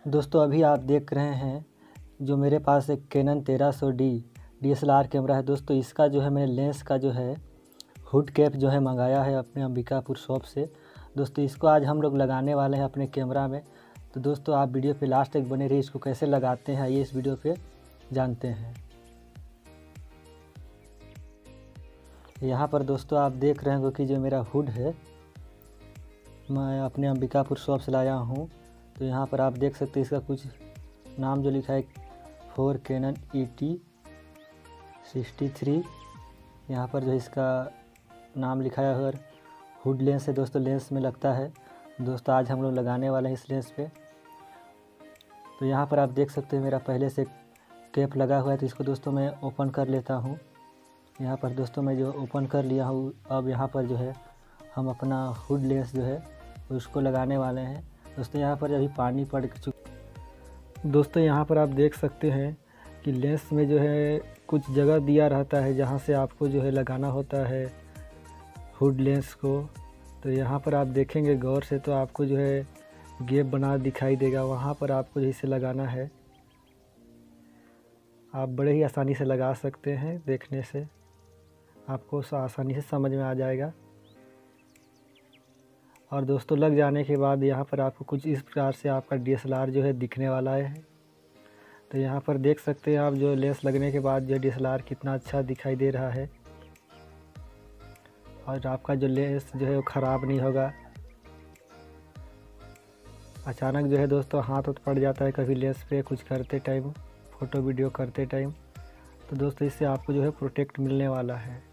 दोस्तों अभी आप देख रहे हैं जो मेरे पास एक कैनन 1300D DSLR कैमरा है। दोस्तों इसका जो है मैंने लेंस का जो है हुड कैप जो है मंगाया है अपने अंबिकापुर शॉप से। दोस्तों इसको आज हम लोग लगाने वाले हैं अपने कैमरा में। तो दोस्तों आप वीडियो पे लास्ट तक बने रहिए। इसको कैसे लगाते हैं ये इस वीडियो पे जानते हैं। यहाँ पर दोस्तों आप देख रहे हैं कि जो मेरा हुड है मैं अपने अंबिकापुर शॉप से लाया हूँ। तो यहाँ पर आप देख सकते हैं इसका कुछ नाम जो लिखा है 4 कैनन ET63। यहाँ पर जो इसका नाम लिखा है और हुड लेंस है दोस्तों, लेंस में लगता है। दोस्तों आज हम लोग लगाने वाले हैं इस लेंस पे। तो यहाँ पर आप देख सकते हैं मेरा पहले से कैप लगा हुआ है। तो इसको दोस्तों मैं ओपन कर लेता हूँ। यहाँ पर दोस्तों मैं जो ओपन कर लिया हूँ, अब यहाँ पर जो है हम अपना हुड लेंस जो है उसको लगाने वाले हैं। दोस्तों यहाँ पर अभी पानी पड़ चुका। दोस्तों यहाँ पर आप देख सकते हैं कि लेंस में जो है कुछ जगह दिया रहता है जहाँ से आपको जो है लगाना होता है हुड लेंस को। तो यहाँ पर आप देखेंगे गौर से तो आपको जो है गैप बना दिखाई देगा, वहाँ पर आपको इसे लगाना है। आप बड़े ही आसानी से लगा सकते हैं, देखने से आपको आसानी से समझ में आ जाएगा। और दोस्तों लग जाने के बाद यहाँ पर आपको कुछ इस प्रकार से आपका DSLR जो है दिखने वाला है। तो यहाँ पर देख सकते हैं आप जो लेंस लगने के बाद जो DSLR कितना अच्छा दिखाई दे रहा है। और आपका जो लेंस जो है वो ख़राब नहीं होगा। अचानक जो है दोस्तों हाथ पड़ जाता है कभी लेंस पे कुछ करते टाइम, फ़ोटो वीडियो करते टाइम। तो दोस्तों इससे आपको जो है प्रोटेक्ट मिलने वाला है।